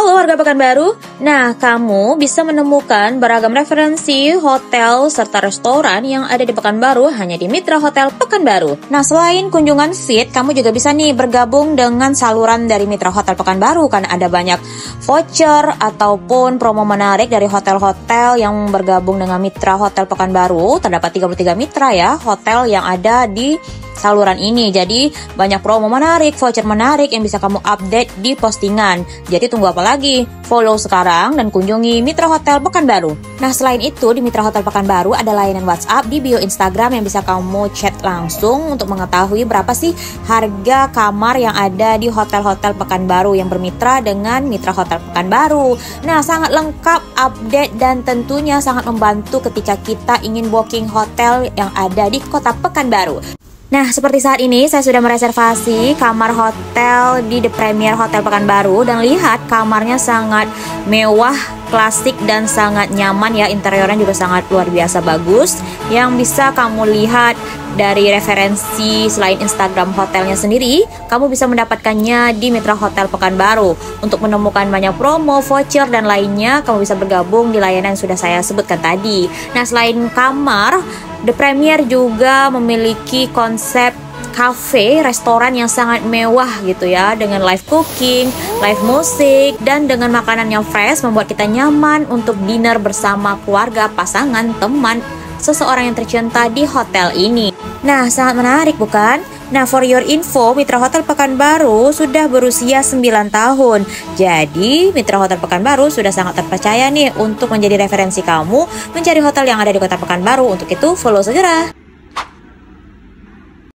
Halo warga Pekanbaru. Nah, kamu bisa menemukan beragam referensi hotel serta restoran yang ada di Pekanbaru hanya di Mitra Hotel Pekanbaru. Nah, selain kunjungan fit, kamu juga bisa nih bergabung dengan saluran dari Mitra Hotel Pekanbaru karena ada banyak voucher ataupun promo menarik dari hotel-hotel yang bergabung dengan Mitra Hotel Pekanbaru. Terdapat 33 mitra ya, hotel yang ada di saluran ini. Jadi banyak promo menarik, voucher menarik yang bisa kamu update di postingan. Jadi tunggu apa lagi? Follow sekarang dan kunjungi Mitra Hotel Pekanbaru. Nah, selain itu di Mitra Hotel Pekanbaru ada layanan WhatsApp di bio Instagram yang bisa kamu chat langsung untuk mengetahui berapa sih harga kamar yang ada di hotel-hotel Pekanbaru yang bermitra dengan Mitra Hotel Pekanbaru. Nah, sangat lengkap, update, dan tentunya sangat membantu ketika kita ingin booking hotel yang ada di kota Pekanbaru. Nah, seperti saat ini saya sudah mereservasi kamar hotel di The Premier Hotel Pekanbaru dan lihat kamarnya sangat mewah, klasik, dan sangat nyaman ya. Interiornya juga sangat luar biasa bagus. Yang bisa kamu lihat dari referensi selain Instagram hotelnya sendiri, kamu bisa mendapatkannya di Mitra Hotel Pekanbaru. Untuk menemukan banyak promo, voucher, dan lainnya, kamu bisa bergabung di layanan yang sudah saya sebutkan tadi. Nah, selain kamar, The Premier juga memiliki konsep cafe, restoran yang sangat mewah gitu ya, dengan live cooking, live musik, dan dengan makanan yang fresh membuat kita nyaman untuk dinner bersama keluarga, pasangan, teman, seseorang yang tercinta di hotel ini. Nah, sangat menarik bukan? Nah, for your info, Mitra Hotel Pekanbaru sudah berusia 9 tahun. Jadi, Mitra Hotel Pekanbaru sudah sangat terpercaya nih untuk menjadi referensi kamu mencari hotel yang ada di kota Pekanbaru. Untuk itu, follow segera.